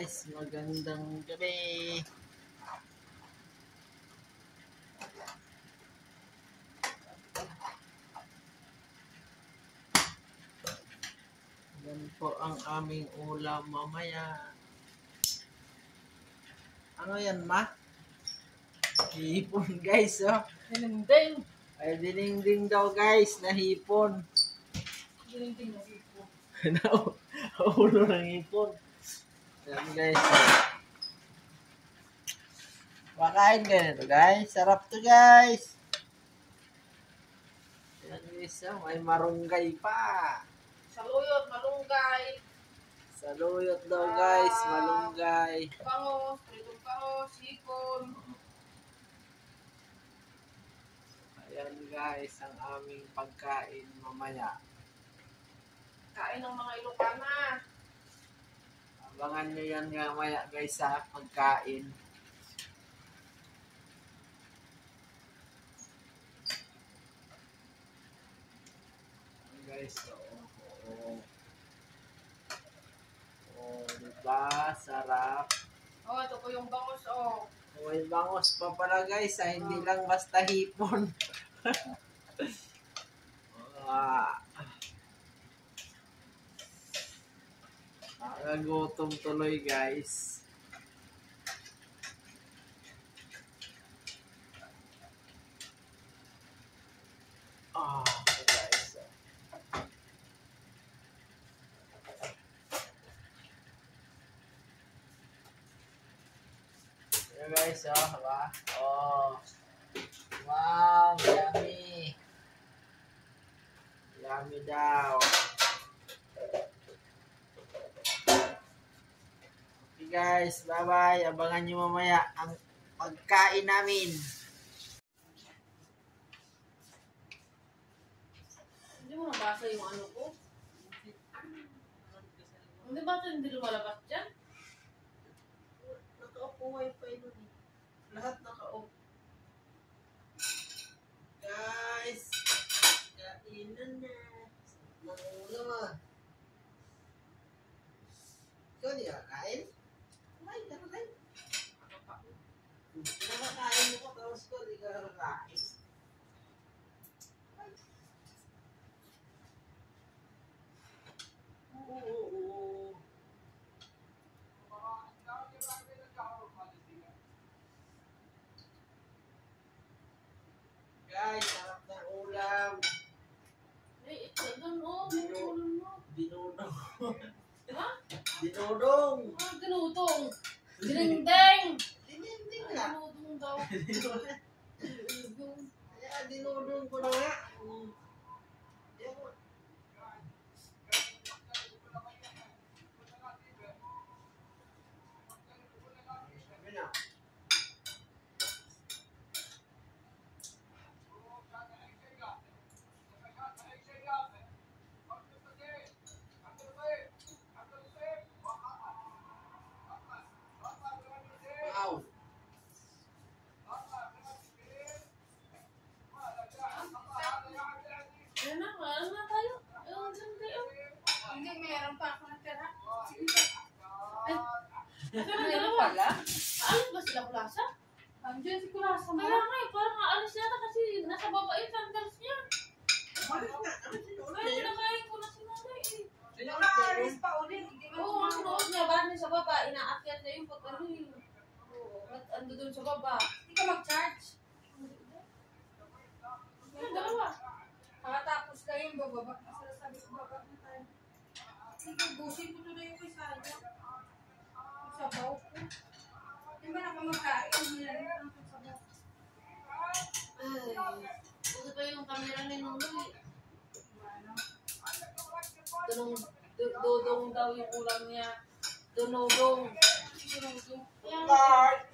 guys, magandang gabi. Yan po ang aming ulam mamaya. Ano yan, ma? Hipon, guys, oh. Dininding. Ay, dininding daw, guys, na hipon. Dininding na hipon. Ulo ng hipon. Yan, guys. Makain kayo nito, guys. Sarap to, guys. Yan, guys, oh. May marunggay pa. Saluyot, malunggay. Saluyot daw, guys. Malunggay. Bangos, pritong bangos, hipon. Ayan, guys, ang aming pagkain mamaya. Kain ng mga Ilocana. Abangan nyo yan mamaya, guys, sa pagkain. Guys, diba? Sarap. Oh, ito po yung bangos, oh. May bangos pa pala, guys, hindi lang basta hipon. Nakagutom tuloy, guys. Guys. Ayan, guys, diba? Wow, yummy. Yummy daw. Okay, guys, bye-bye. Abangan nyo mamaya ang pagkain namin. Hindi mo nabasa yung ano ko? Hindi ba ito hindi lumalabas dyan? Naka-off wifi nun eh. Lahat naka-off. Guys, kainan na. Mangulam ah. Ikaw di ka kain? Kain ka kain. Nakakain mo ko tapos ko di ka kain. Oo. Guys, sarap ng ulam. Eh, ito doon, oh. Dinudong mo. Dinudong. Ha? Dinudong. Ah, dinudong. Dininding. Dininding nga. Dinudong daw. Dinudong. Kaya dinudong ko na nga. Wow. Ano na tayo? Ewan dyan kayo. Hindi, mayroon pa ako natira. Ay, mayroon pala? Alis ba sila Kulasa? Andiyan si Kulasa mo. Kaya nga, parang aalis yata kasi nasa baba yung sandals niya. Balik na. Ano sinuot Kaya niya? pinakain ko na si nanay eh. Sinuot pa ulit. Oo, ang nood niya, bakit sa baba, inaakyat niya yung pag ano eh. Ba't ando dun sa baba? Hindi ka mag-charge. Yung dalawa. Pagkatapos kayo yung bababa, sabi ko baba na tayo. Sige, busin ko tuloy yung isa niya. Sa baw ko. Di ba nakamagkain? Nilalit ang sabaw. Ay, buti pa yung camera ni Nunoy. Dudong daw yung ulam niya. Dunudong. Bye.